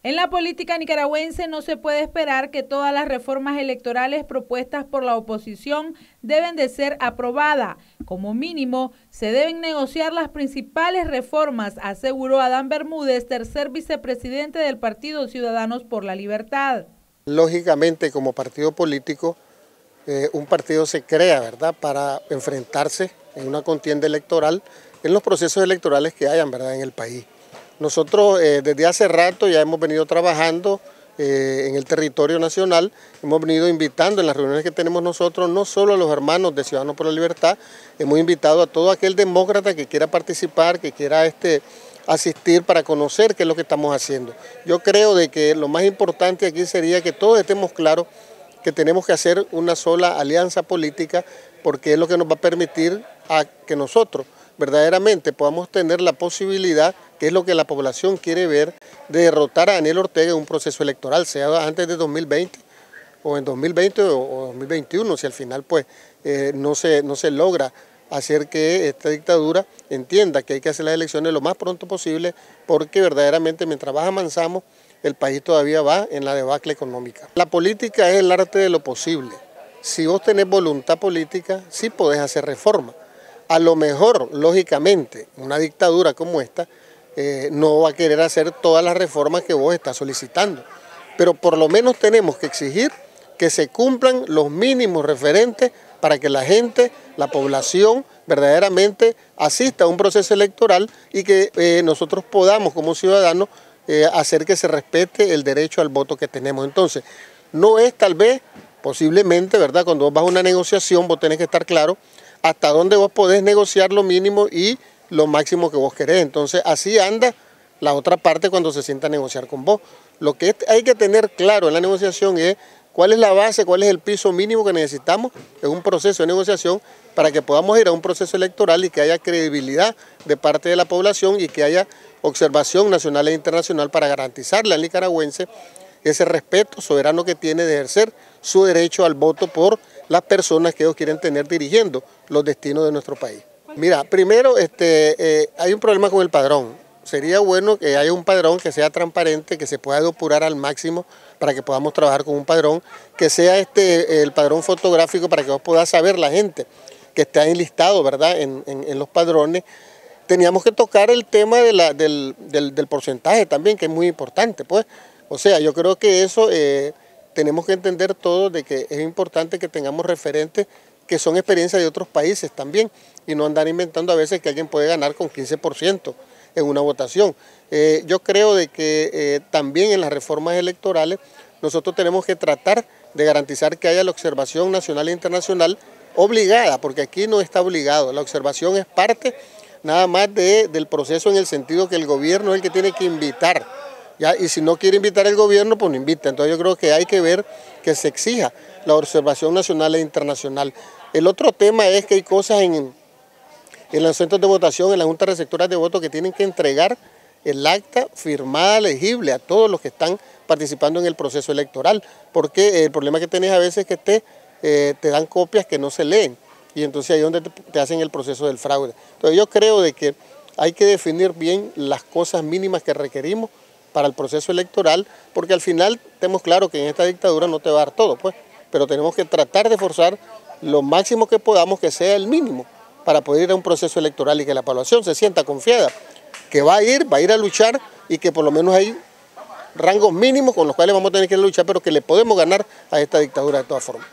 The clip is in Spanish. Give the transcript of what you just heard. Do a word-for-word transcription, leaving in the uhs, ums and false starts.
En la política nicaragüense no se puede esperar que todas las reformas electorales propuestas por la oposición deben de ser aprobadas. Como mínimo, se deben negociar las principales reformas, aseguró Adán Bermúdez, tercer vicepresidente del Partido Ciudadanos por la Libertad. Lógicamente, como partido político, eh, un partido se crea, ¿verdad?, para enfrentarse en una contienda electoral, en los procesos electorales que hayan, ¿verdad?, en el país. Nosotros eh, desde hace rato ya hemos venido trabajando eh, en el territorio nacional, hemos venido invitando en las reuniones que tenemos nosotros, no solo a los hermanos de Ciudadanos por la Libertad, hemos invitado a todo aquel demócrata que quiera participar, que quiera este, asistir para conocer qué es lo que estamos haciendo. Yo creo de que lo más importante aquí sería que todos estemos claros que tenemos que hacer una sola alianza política, porque es lo que nos va a permitir a que nosotros verdaderamente podamos tener la posibilidad, que es lo que la población quiere ver, de derrotar a Daniel Ortega en un proceso electoral, sea antes de dos mil veinte o en dos mil veinte o dos mil veintiuno, si al final pues eh, no, se, no se logra hacer que esta dictadura entienda que hay que hacer las elecciones lo más pronto posible, porque verdaderamente mientras más avanzamos, el país todavía va en la debacle económica. La política es el arte de lo posible. Si vos tenés voluntad política, sí podés hacer reformas. A lo mejor, lógicamente, una dictadura como esta eh, no va a querer hacer todas las reformas que vos estás solicitando, pero por lo menos tenemos que exigir que se cumplan los mínimos referentes para que la gente, la población, verdaderamente asista a un proceso electoral y que eh, nosotros podamos como ciudadanos eh, hacer que se respete el derecho al voto que tenemos. Entonces, no es tal vez, posiblemente, ¿verdad?, cuando vos vas a una negociación, vos tenés que estar claro hasta dónde vos podés negociar lo mínimo y lo máximo que vos querés. Entonces, así anda la otra parte cuando se sienta a negociar con vos. Lo que hay que tener claro en la negociación es cuál es la base, cuál es el piso mínimo que necesitamos en un proceso de negociación para que podamos ir a un proceso electoral y que haya credibilidad de parte de la población y que haya observación nacional e internacional para garantizarle al nicaragüense ese respeto soberano que tiene de ejercer su derecho al voto por las personas que ellos quieren tener dirigiendo los destinos de nuestro país. Mira, primero este, eh, hay un problema con el padrón. Sería bueno que haya un padrón que sea transparente, que se pueda depurar al máximo para que podamos trabajar con un padrón, que sea este, el padrón fotográfico para que vos puedas saber la gente que está enlistado, ¿verdad?, en, en, en los padrones. Teníamos que tocar el tema de la, del, del, del porcentaje también, que es muy importante, pues. O sea, yo creo que eso eh, tenemos que entender todos de que es importante que tengamos referentes que son experiencias de otros países también y no andar inventando a veces que alguien puede ganar con quince por ciento en una votación. Eh, yo creo de que eh, también en las reformas electorales nosotros tenemos que tratar de garantizar que haya la observación nacional e internacional obligada, porque aquí no está obligado, la observación es parte nada más de, del proceso en el sentido que el gobierno es el que tiene que invitar. ¿Ya? Y si no quiere invitar el gobierno, pues no invita. Entonces yo creo que hay que ver que se exija la observación nacional e internacional. El otro tema es que hay cosas en, en los centros de votación, en las juntas receptoras de votos, que tienen que entregar el acta firmada, legible, a todos los que están participando en el proceso electoral, porque el problema que tenés a veces es que te, eh, te dan copias que no se leen, y entonces ahí es donde te, te hacen el proceso del fraude. Entonces yo creo de que hay que definir bien las cosas mínimas que requerimos para el proceso electoral, porque al final tenemos claro que en esta dictadura no te va a dar todo, pues, pero tenemos que tratar de forzar lo máximo que podamos, que sea el mínimo, para poder ir a un proceso electoral y que la población se sienta confiada, que va a ir, va a ir a luchar y que por lo menos hay rangos mínimos con los cuales vamos a tener que luchar, pero que le podemos ganar a esta dictadura de todas formas.